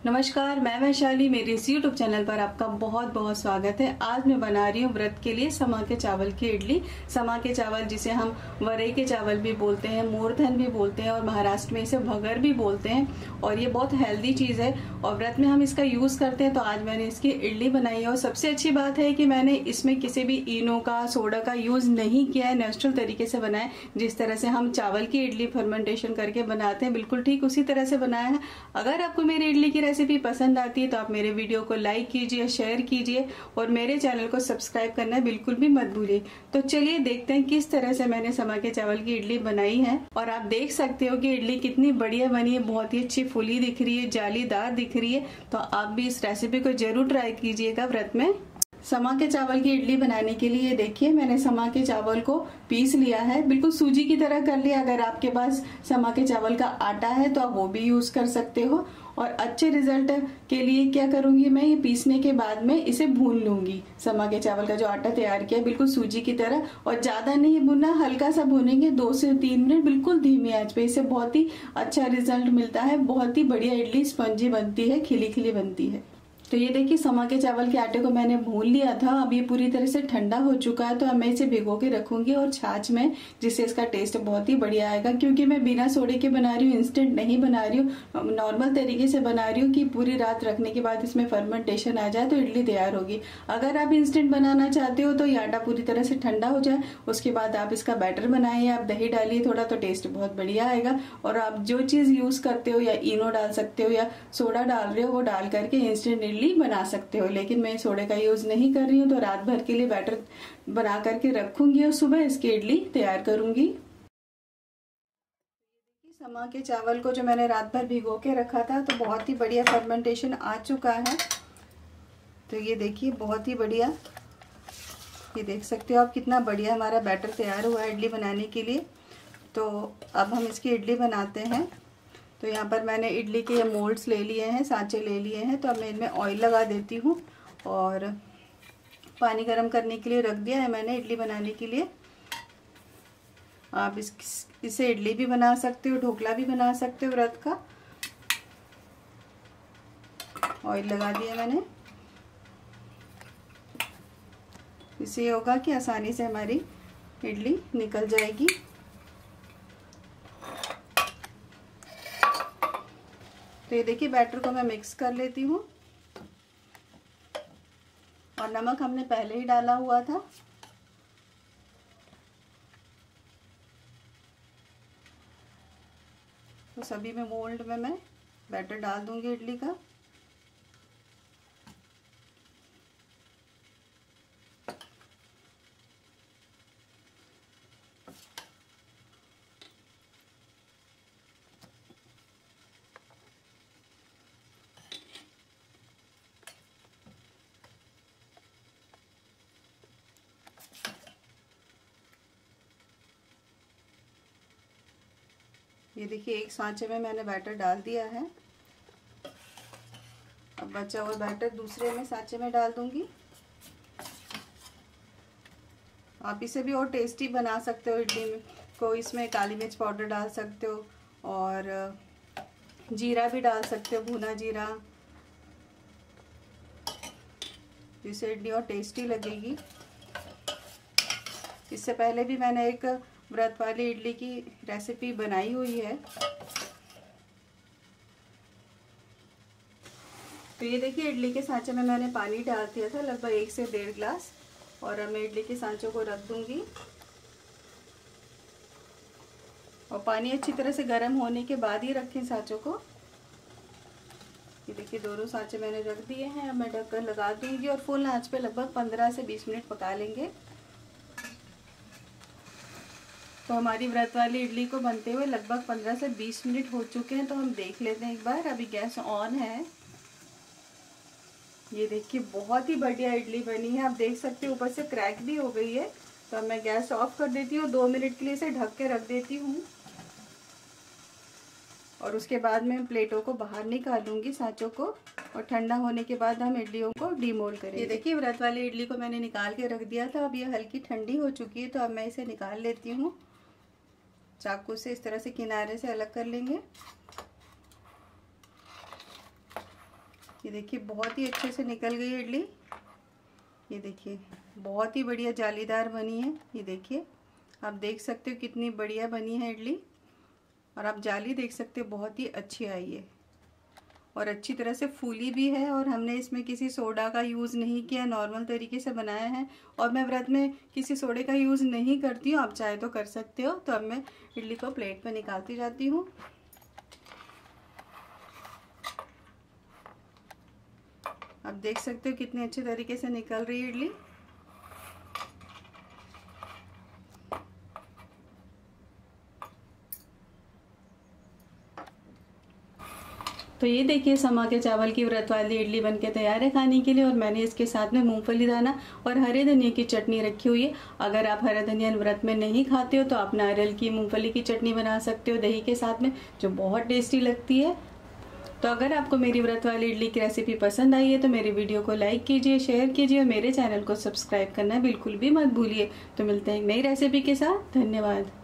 नमस्कार, मैं वैशाली। मेरे इस YouTube चैनल पर आपका बहुत बहुत स्वागत है। आज मैं बना रही हूँ व्रत के लिए समा के चावल की इडली। समा के चावल जिसे हम वरई के चावल भी बोलते हैं, मूर्धन भी बोलते हैं और महाराष्ट्र में इसे भगर भी बोलते हैं। और ये बहुत हेल्दी चीज़ है और व्रत में हम इसका यूज़ करते हैं। तो आज मैंने इसकी इडली बनाई है और सबसे अच्छी बात है कि मैंने इसमें किसी भी इनो का, सोडा का यूज़ नहीं किया है। नेचुरल तरीके से बनाया, जिस तरह से हम चावल की इडली फर्मेंटेशन करके बनाते हैं, बिल्कुल ठीक उसी तरह से बनाया है। अगर आपको मेरी इडली की रेसिपी पसंद आती है तो आप मेरे वीडियो को लाइक कीजिए, शेयर कीजिए और मेरे चैनल को सब्सक्राइब करना बिल्कुल भी मत भूलिए। तो चलिए देखते हैं किस तरह से मैंने समा के चावल की इडली बनाई है। और आप देख सकते हो कि इडली कितनी बढ़िया बनी है, बहुत ही अच्छी फुली दिख रही है, जालीदार दिख रही है। तो आप भी इस रेसिपी को जरूर ट्राई कीजिएगा व्रत में। समा के चावल की इडली बनाने के लिए देखिए मैंने समा के चावल को पीस लिया है, बिल्कुल सूजी की तरह कर लिया। अगर आपके पास समा के चावल का आटा है तो आप वो भी यूज कर सकते हो। और अच्छे रिजल्ट के लिए क्या करूंगी, मैं ये पीसने के बाद में इसे भून लूंगी। समा के चावल का जो आटा तैयार किया बिल्कुल सूजी की तरह, और ज्यादा नहीं भुनना, हल्का सा भूनेंगे 2 से 3 मिनट बिल्कुल धीमी आंच पे। इससे बहुत ही अच्छा रिजल्ट मिलता है, बहुत ही बढ़िया इडली स्पंजी बनती है, खिली खिली बनती है। तो ये देखिए समा के चावल के आटे को मैंने भून लिया था। अब ये पूरी तरह से ठंडा हो चुका है। तो अब मैं इसे भिगो के रखूंगी और छाछ में, जिससे इसका टेस्ट बहुत ही बढ़िया आएगा। क्योंकि मैं बिना सोडे के बना रही हूँ, इंस्टेंट नहीं बना रही हूँ, नॉर्मल तरीके से बना रही हूँ कि पूरी रात रखने के बाद इसमें फर्मेंटेशन आ जाए तो इडली तैयार होगी। अगर आप इंस्टेंट बनाना चाहते हो तो ये आटा पूरी तरह से ठंडा हो जाए, उसके बाद आप इसका बैटर बनाइए, आप दही डालिए थोड़ा, तो टेस्ट बहुत बढ़िया आएगा। और आप जो चीज यूज करते हो, या इनो डाल सकते हो या सोडा डाल रहे हो, वो डाल करके इंस्टेंट इडली बना सकते हो। लेकिन मैं सोडे का यूज नहीं कर रही हूँ। तो रात भर के लिए बैटर बना करके रखूंगी और सुबह इसकी इडली तैयार करूंगी। समा के चावल को जो मैंने रात भर भिगो के रखा था, तो बहुत ही बढ़िया फर्मेंटेशन आ चुका है। तो ये देखिए बहुत ही बढ़िया, ये देख सकते हो आप कितना बढ़िया हमारा बैटर तैयार हुआ है इडली बनाने के लिए। तो अब हम इसकी इडली बनाते हैं। तो यहाँ पर मैंने इडली के मोल्ड्स ले लिए हैं, सांचे ले लिए हैं। तो अब मैं इनमें ऑयल लगा देती हूँ और पानी गर्म करने के लिए रख दिया है मैंने इडली बनाने के लिए। आप इसे इडली भी बना सकते हो, ढोकला भी बना सकते हो व्रत का। ऑयल लगा दिया मैंने। इससे होगा कि आसानी से हमारी इडली निकल जाएगी। तो ये देखिए बैटर को मैं मिक्स कर लेती हूँ। और नमक हमने पहले ही डाला हुआ था। तो सभी में मोल्ड में मैं बैटर डाल दूंगी इडली का। ये देखिए एक सांचे में मैंने बैटर डाल दिया है। अब बचा हुआ बैटर दूसरे में सांचे में डाल दूंगी। आप इसे भी और टेस्टी बना सकते हो इडली में को। इसमें काली मिर्च पाउडर डाल सकते हो और जीरा भी डाल सकते हो, भुना जीरा, जिससे इडली और टेस्टी लगेगी। इससे पहले भी मैंने एक व्रत वाली इडली की रेसिपी बनाई हुई है। तो ये देखिए इडली के सांचे में मैंने पानी डाल दिया था, लगभग 1 से 1.5 गिलास। और अब मैं इडली के सांचों को रख दूंगी। और पानी अच्छी तरह से गर्म होने के बाद ही रखें सांचों को। ये देखिए दोनों सांचे मैंने रख दिए हैं। अब मैं ढक्कन लगा दूंगी और फुल आंच पे लगभग 15 से 20 मिनट पका लेंगे। तो हमारी व्रत वाली इडली को बनते हुए लगभग 15 से 20 मिनट हो चुके हैं। तो हम देख लेते हैं एक बार। अभी गैस ऑन है। ये देखिए बहुत ही बढ़िया इडली बनी है। आप देख सकते हो ऊपर से क्रैक भी हो गई है। तो अब मैं गैस ऑफ कर देती हूँ, 2 मिनट के लिए इसे ढक के रख देती हूँ। और उसके बाद मैं प्लेटों को बाहर निकालूंगी, सांचों को। और ठंडा होने के बाद हम इडलियों को डीमोल्ड करेंगे। ये देखिए व्रत वाली इडली को मैंने निकाल के रख दिया था। अब ये हल्की ठंडी हो चुकी है। तो अब मैं इसे निकाल लेती हूँ। चाकू से इस तरह से किनारे से अलग कर लेंगे। ये देखिए बहुत ही अच्छे से निकल गई इडली। ये देखिए बहुत ही बढ़िया जालीदार बनी है। ये देखिए आप देख सकते हो कितनी बढ़िया बनी है इडली, और आप जाली देख सकते हो बहुत ही अच्छी आई है और अच्छी तरह से फूली भी है। और हमने इसमें किसी सोडा का यूज़ नहीं किया, नॉर्मल तरीके से बनाया है। और मैं व्रत में किसी सोडे का यूज़ नहीं करती हूँ, आप चाहे तो कर सकते हो। तो अब मैं इडली को प्लेट पर निकालती जाती हूँ। आप देख सकते हो कितने अच्छे तरीके से निकल रही है इडली। तो ये देखिए समा के चावल की व्रत वाली इडली बनके तैयार है खाने के लिए। और मैंने इसके साथ में मूंगफली दाना और हरे धनिया की चटनी रखी हुई है। अगर आप हरा धनिया व्रत में नहीं खाते हो तो आप नारियल की मूंगफली की चटनी बना सकते हो दही के साथ में, जो बहुत टेस्टी लगती है। तो अगर आपको मेरी व्रत वाली इडली की रेसिपी पसंद आई है तो मेरी वीडियो को लाइक कीजिए, शेयर कीजिए और मेरे चैनल को सब्सक्राइब करना बिल्कुल भी मत भूलिए। तो मिलते हैं एक नई रेसिपी के साथ। धन्यवाद।